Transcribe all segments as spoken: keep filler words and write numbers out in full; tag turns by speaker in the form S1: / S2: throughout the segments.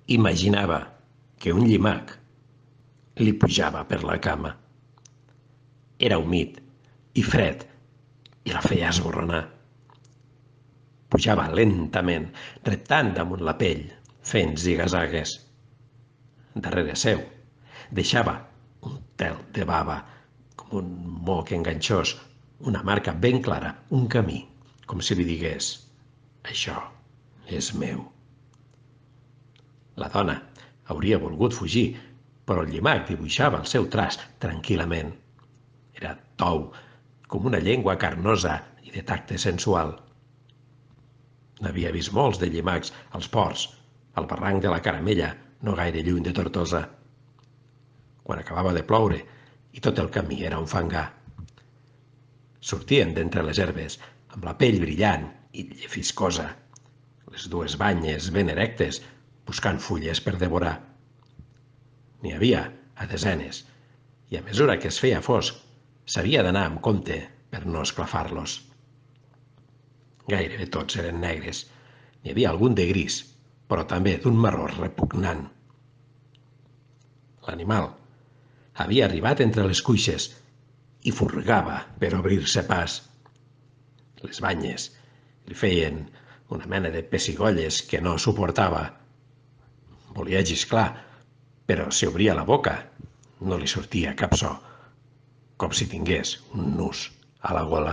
S1: Imaginava que un llimac li pujava per la cama. Era humit i fred i la feia esborronar. Pujava lentament, reptant damunt la pell, fent zigazagues. Darrere seu deixava un tel de bava, com un moc enganxós, una marca ben clara, un camí, com si li digués: això és meu. La dona hauria volgut fugir, però el llimac dibuixava el seu traç tranquil·lament. Era tou, com una llengua carnosa i de tacte sensual. N'havia vist molts de llimacs als ports, al barranc de la Caramella, no gaire lluny de Tortosa, quan acabava de ploure i tot el camí era un fangar. Sortien d'entre les herbes, amb la pell brillant i llefiscosa, les dues banyes ben erectes, buscant fulles per devorar. N'hi havia a desenes, i a mesura que es feia fosc, s'havia d'anar amb compte per no esclafar-los. Gairebé tots eren negres. N'hi havia algun de gris, però també d'un marró repugnant. L'animal havia arribat entre les cuixes i furgava per obrir-se pas. Les banyes li feien una mena de pessigolles que no suportava. Volia xisclar, però si obria la boca no li sortia cap so, com si tingués un nus a la gola.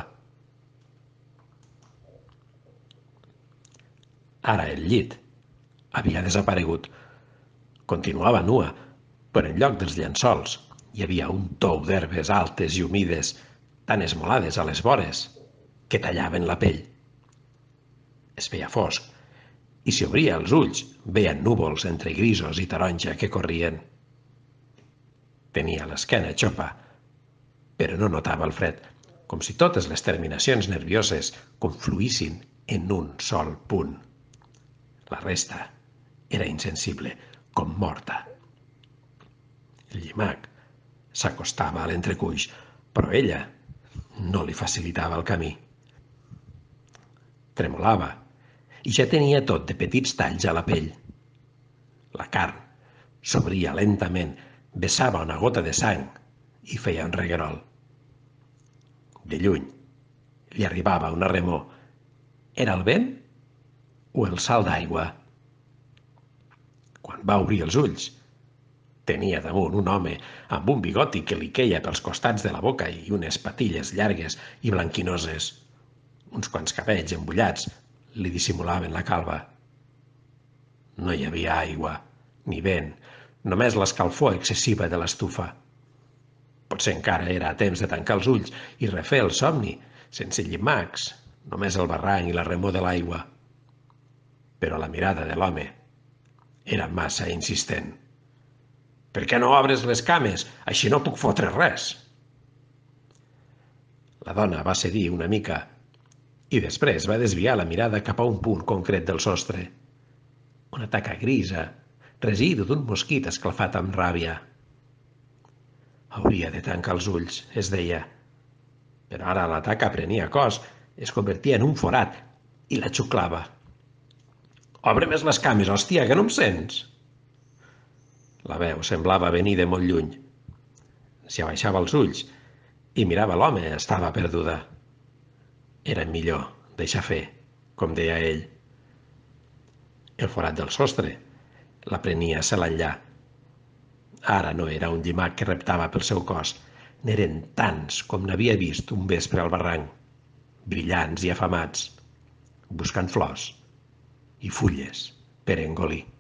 S1: Ara el llit havia desaparegut. Continuava nua, però en lloc dels llençols hi havia un tou d'herbes altes i humides, tan esmolades a les vores que tallaven la pell. Es feia fosc, i si obria els ulls veien núvols entre grisos i taronja que corrien. Tenia l'esquena xopa, però no notava el fred, com si totes les terminacions nervioses confluïssin en un sol punt. La resta era insensible, com morta. El llimac s'acostava a l'entrecuix, però ella no li facilitava el camí. Tremolava i ja tenia tot de petits talls a la pell. La carn s'obria lentament, vessava una gota de sang i feia un reguerol. De lluny li arribava una remor. Era el vent o el salt d'aigua? Quan va obrir els ulls, tenia damunt un home amb un bigoti que li queia pels costats de la boca i unes patilles llargues i blanquinoses. Uns quants cabells embullats li dissimulaven la calva. No hi havia aigua, ni vent, només l'escalfor excessiva de l'estufa. Potser encara era a temps de tancar els ulls i refer el somni, sense llimacs, només el barranc i la remor de l'aigua. Però la mirada de l'home era massa insistent. «Per què no obres les cames? Així no puc fotre res!» La dona va cedir una mica i després va desviar la mirada cap a un punt concret del sostre. Una taca grisa, residu d'un mosquit esclafat amb ràbia. Hauria de tancar els ulls, es deia. Però ara la taca prenia cos, es convertia en un forat i la xuclava. «Obre més les cames, hòstia, que no em sents?» La veu semblava venir de molt lluny. Si abaixava els ulls i mirava l'home, estava perduda. Era millor deixar fer, com deia ell. El forat del sostre la prenia cel enllà. Ara no era un llimac que reptava pel seu cos. N'eren tants com n'havia vist un vespre al barranc, brillants i afamats, buscant flors i fulles per engolir.